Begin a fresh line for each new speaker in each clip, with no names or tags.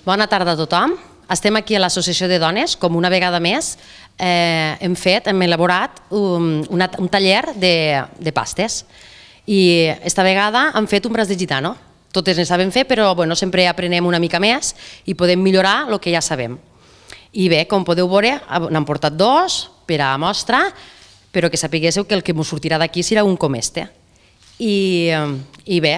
Bona tarda a tothom. Estem aquí a l'Associació de Dones, com una vegada més hem elaborat un taller de pastes. I esta vegada hem fet un braç de gitano. Totes ne sabem fer, però sempre aprenem una mica més i podem millorar el que ja sabem. I bé, com podeu veure, n'hem portat dos per a mostra, però que sapiguéssiu que el que ens sortirà d'aquí serà un com este. I bé,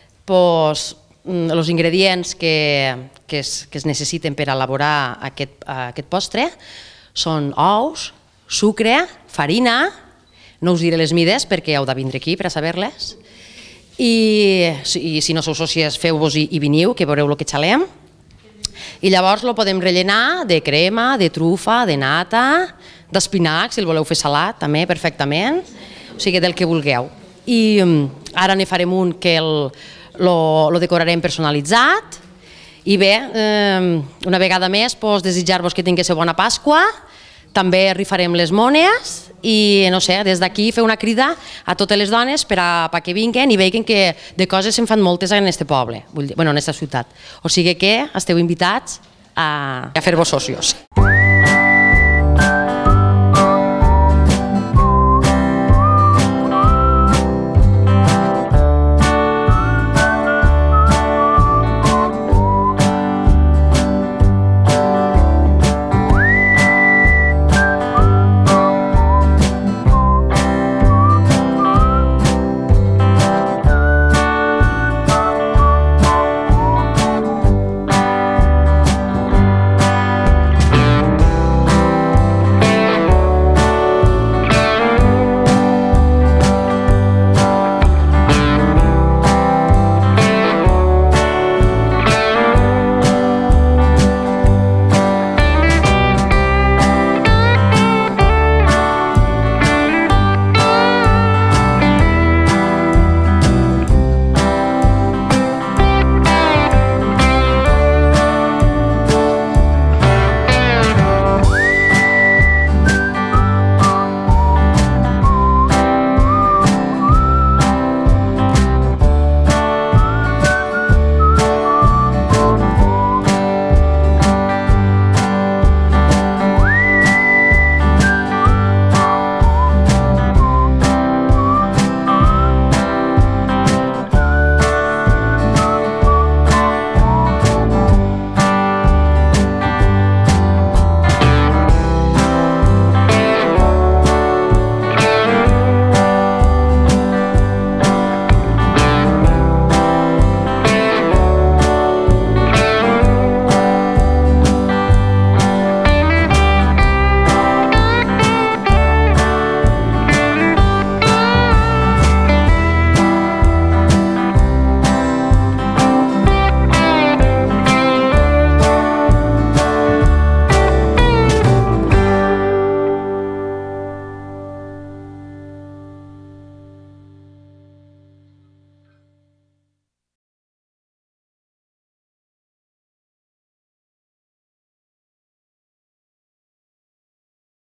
els ingredients que es necessiten per elaborar aquest postre són ous, sucre, farina, no us diré les mides perquè heu de vindre aquí per a saber-les, i si no sou sòcies feu-vos i veniu, que veureu el que xalem, i llavors el podem rellenar de crema, de trufa, de nata, d'espinac, si el voleu fer salat també perfectament, o sigui del que vulgueu. I ara ne farem un que el decorarem personalitzat. I bé, una vegada més, desitjar-vos que tinguéssiu bona Pasqua, també rifarem les mones i, no sé, des d'aquí fer una crida a totes les dones perquè vinguen i vegin que de coses se'n fan moltes en aquest poble, en aquesta ciutat. O sigui que esteu invitats a fer-vos socios.